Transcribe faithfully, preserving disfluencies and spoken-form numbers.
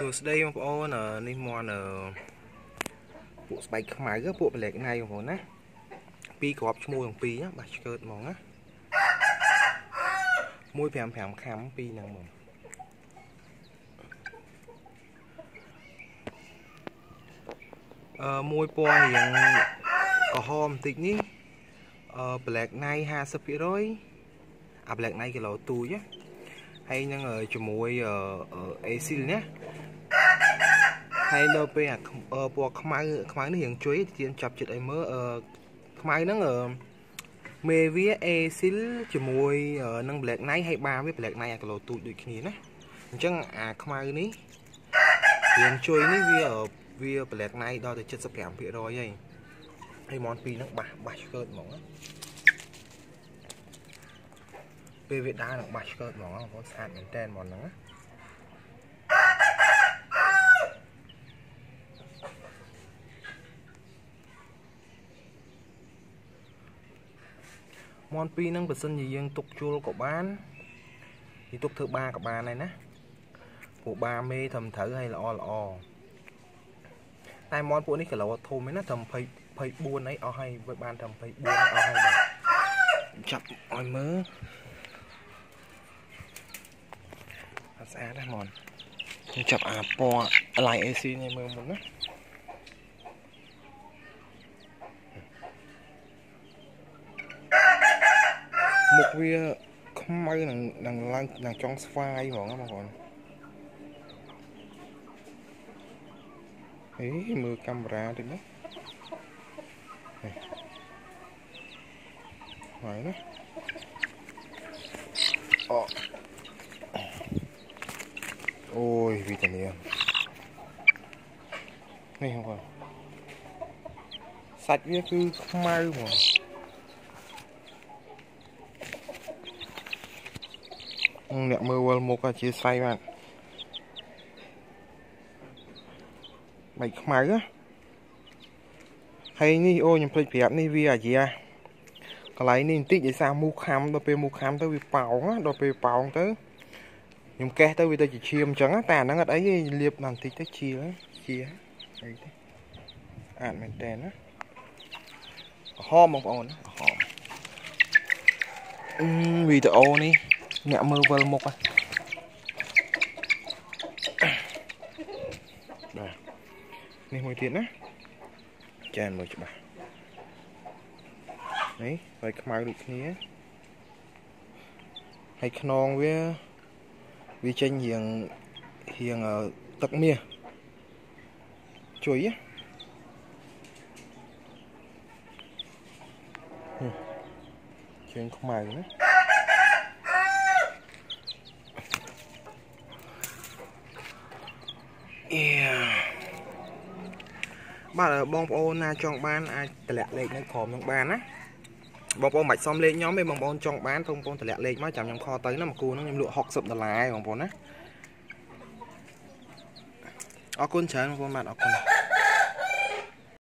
សួស្តីបងប្អូននេះមកនៅពួកស្បែកខ្មៅពួកប្លែកណៃបងប្អូនណាពីរគ្រាប់ឈ្មោះទាំងពីរណាបាសឆ្កើតហ្មងណាមួយប្រាំប្រាំខាំពីរហ្នឹងហ្មងអឺមួយពណ៌រៀងក្រហមបន្តិចនេះអឺប្លែកណៃห้าสิบភាគរយអាប្លែកណៃគីឡូទូចណាហើយនឹងជាមួយអេស៊ីលណាហើយដល់ពេលអាពណ៌ខ្មៅខ្មៅនេះរៀងជួយទៀនចាប់ចិត្តឲ្យមើលខ្មៅហ្នឹងមេវាអេស៊ីលជាមួយនឹងប្លែកណៃហើយបាវាប្លែកណៃអាគីឡូទូចដូចគ្នាណាអញ្ចឹងអាខ្មៅនេះរៀងជួយនេះវាវាប្លែកណៃដល់ទៅ75%ភាគរយហើយហើយមន់ពីរហ្នឹងបាសបាសឆ្កើតហ្មងណាពេលវាដើរនឹងបាសឆ្កើតហ្មងបងប្អូនស្អាតមែនតើហ្មងហ្នឹងណាមន់ពីរហ្នឹងបើសិនជាយើងទុកជុលក៏បាននិយាយទុកធ្វើបាក៏បានដែរណាពួកបាមេត្រឹមត្រូវហើយល្អល្អតែមន់ពួកនេះគីឡូធំឯណាត្រឹមยี่สิบ ยี่สิบสี่អីអស់ហើយវាបានត្រឹមยี่สิบสี่អស់ហើយបាទចាប់ឲ្យមើលអត់ស្អាតណាស់មន់ខ្ញុំចាប់អាពណ៌ L I A C នេះមើលមុនណាមុខវាខ្មៅនឹងនឹងឡើងនឹងចង់ស្វាយហ្មងណាបងប្អូនហេមើលកាមេរ៉ាតិចណាហើយណាអូអូយវីតាមីននេះបងប្អូនសាច់វាគឺខ្មៅហ្មងអ្នកមើលវល់មុខជាស្វ័យបាទបែកខ្មៅហើយនេះអូខ្ញុំភ្លេចប្រាប់នេះវាអាជាកន្លែងនេះបន្តិចឯសារមូខាំដល់ពេលមូខាំទៅវាប៉ោងដល់ពេលប៉ោងទៅខ្ញុំកេះទៅវាទៅជាឈាមអញ្ចឹងតែអាហ្នឹងអត់អីទេលាបបន្តិចទៅជាជាអីទេអាចមែនតើណាហមបងប្អូនហមអឺវីដេអូនេះអ្នកមើលវិលមុខបាទនេះមួយទៀតណាចានមើលច្បាស់នេះហើយខ្មៅដូចគ្នាហើយខ្នងវាវាចេញរៀងរៀងទឹកមាសជួយជើងខ្មៅណាបាទបងប្អូនណាចង់បានអាចតម្លាក់លេខនៅក្រោមនឹងបានណាបងប្អូនមិនសមលេខខ្ញុំទេបងប្អូនចង់បានបងប្អូនតម្លាក់លេខមកចាំខ្ញុំខលទៅណាមួយគូហ្នឹងខ្ញុំលក់หกสิบដុល្លារបងប្អូនណាអរគុណច្រើនបងប្អូនបាទអរគុណ